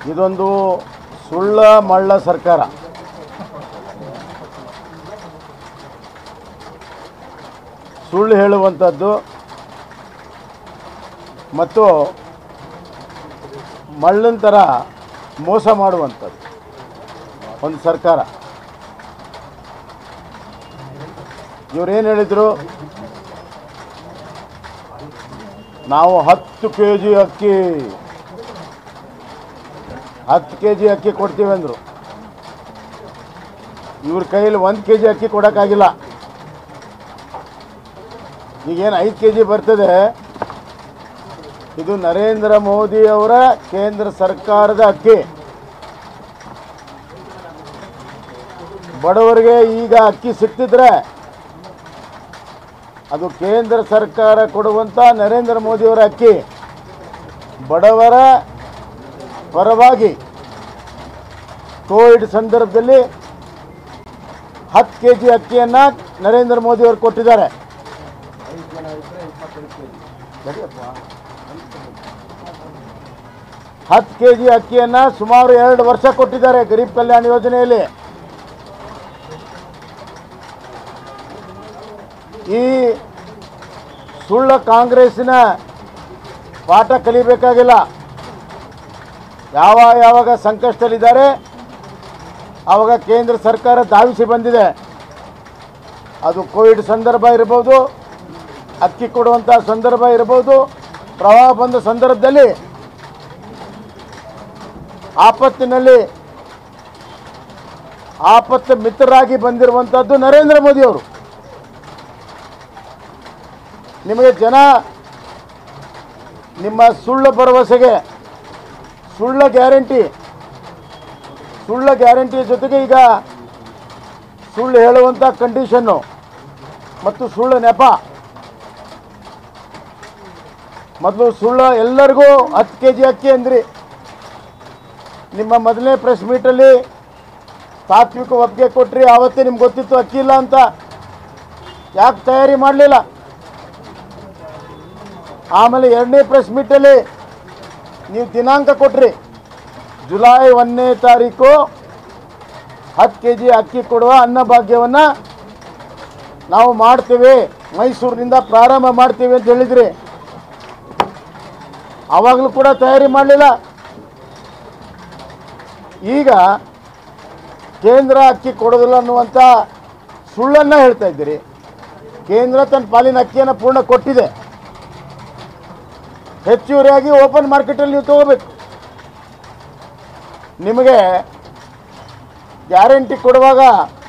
ಇದೊಂದು ಸುಳ್ಳ ಮಳ್ಳ ಸರ್ಕಾರ. ಸುಳ್ಳು ಹೇಳುವಂಥದ್ದು ಮತ್ತು ಮಳ್ಳನ ಥರ ಮೋಸ ಮಾಡುವಂಥದ್ದು ಒಂದು ಸರ್ಕಾರ. ಇವರೇನು ಹೇಳಿದರು, ನಾವು 10 kg ಅಕ್ಕಿ 10 kg ಅಕ್ಕಿ ಕೊಡ್ತೀವಿ ಅಂದರು. ಇವ್ರ ಕೈಯಲ್ಲಿ 1 kg ಅಕ್ಕಿ ಕೊಡೋಕ್ಕಾಗಿಲ್ಲ. ಈಗೇನು 5 kg ಬರ್ತದೆ, ಇದು ನರೇಂದ್ರ ಮೋದಿ ಅವರ ಕೇಂದ್ರ ಸರ್ಕಾರದ ಅಕ್ಕಿ. ಬಡವರಿಗೆ ಈಗ ಅಕ್ಕಿ ಸಿಗ್ತಿದ್ರೆ ಅದು ಕೇಂದ್ರ ಸರ್ಕಾರ ಕೊಡುವಂಥ ನರೇಂದ್ರ ಮೋದಿಯವರ ಅಕ್ಕಿ. ಬಡವರ ಪರವಾಗಿ ಕೋವಿಡ್ ಸಂದರ್ಭದಲ್ಲಿ 10 kg ಅಕ್ಕಿಯನ್ನು ನರೇಂದ್ರ ಮೋದಿಯವರು ಕೊಟ್ಟಿದ್ದಾರೆ. 10 kg ಅಕ್ಕಿಯನ್ನು ಸುಮಾರು 2 ವರ್ಷ ಕೊಟ್ಟಿದ್ದಾರೆ ಗರೀಬ್ ಕಲ್ಯಾಣ ಯೋಜನೆಯಲ್ಲಿ. ಈ ಸುಳ್ಳ ಕಾಂಗ್ರೆಸ್ಸಿನ ಪಾಠ ಕಲಿಬೇಕಾಗಿಲ್ಲ. ಯಾವಾಗ ಸಂಕಷ್ಟದಲ್ಲಿದ್ದಾರೆ ಆವಾಗ ಕೇಂದ್ರ ಸರ್ಕಾರ ಧಾವಿಸಿ ಬಂದಿದೆ. ಅದು ಕೋವಿಡ್ ಸಂದರ್ಭ ಇರ್ಬೋದು, ಅಕ್ಕಿ ಕೊಡುವಂಥ ಸಂದರ್ಭ ಇರ್ಬೋದು, ಪ್ರವಾಹ ಬಂದ ಸಂದರ್ಭದಲ್ಲಿ ಆಪತ್ತು ಮಿತ್ರರಾಗಿ ಬಂದಿರುವಂಥದ್ದು ನರೇಂದ್ರ ಮೋದಿಯವರು. ನಿಮಗೆ ಜನ ನಿಮ್ಮ ಸುಳ್ಳು ಭರವಸೆಗೆ ಸುಳ್ಳ ಗ್ಯಾರಂಟಿ ಜೊತೆಗೆ ಈಗ ಸುಳ್ಳು ಹೇಳುವಂಥ ಕಂಡೀಷನ್ನು ಮತ್ತು ಸುಳ್ಳು ನೆಪ. ಮೊದಲು ಸುಳ್ಳು ಎಲ್ಲರಿಗೂ 10 kg ಅಕ್ಕಿ ಅಂದ್ರಿ. ನಿಮ್ಮ ಮೊದಲನೇ ಪ್ರೆಸ್ ಮೀಟಲ್ಲಿ ತಾತ್ವಿಕ ಒಪ್ಪಿಗೆ ಕೊಟ್ರಿ. ಆವತ್ತೇ ನಿಮ್ಗೆ ಗೊತ್ತಿತ್ತು ಅಕ್ಕಿ ಇಲ್ಲ ಅಂತ. ಯಾಕೆ ತಯಾರಿ ಮಾಡಲಿಲ್ಲ? ಆಮೇಲೆ 2ನೇ ಪ್ರೆಸ್ ಮೀಟಲ್ಲಿ ನೀವು ದಿನಾಂಕ ಕೊಟ್ರಿ, ಜುಲೈ 1ನೇ ತಾರೀಕು 10 kg ಅಕ್ಕಿ ಕೊಡುವ ಅನ್ನಭಾಗ್ಯವನ್ನು ನಾವು ಮಾಡ್ತೀವಿ, ಮೈಸೂರಿನಿಂದ ಪ್ರಾರಂಭ ಮಾಡ್ತೀವಿ ಅಂತ ಹೇಳಿದ್ರಿ. ಆವಾಗಲೂ ಕೂಡ ತಯಾರಿ ಮಾಡಲಿಲ್ಲ. ಈಗ ಕೇಂದ್ರ ಅಕ್ಕಿ ಕೊಡೋದಿಲ್ಲ ಅನ್ನುವಂಥ ಸುಳ್ಳನ್ನು ಹೇಳ್ತಾ ಇದ್ದೀರಿ. ಕೇಂದ್ರ ತನ್ನ ಪಾಲಿನ ಅಕ್ಕಿಯನ್ನು ಪೂರ್ಣ ಕೊಟ್ಟಿದೆ. ಹೆಚ್ಚುವರಿಯಾಗಿ ಓಪನ್ ಮಾರ್ಕೆಟಲ್ಲಿ ನೀವು ತಗೋಬೇಕು. ನಿಮಗೆ ಗ್ಯಾರಂಟಿ ಕೊಡುವಾಗ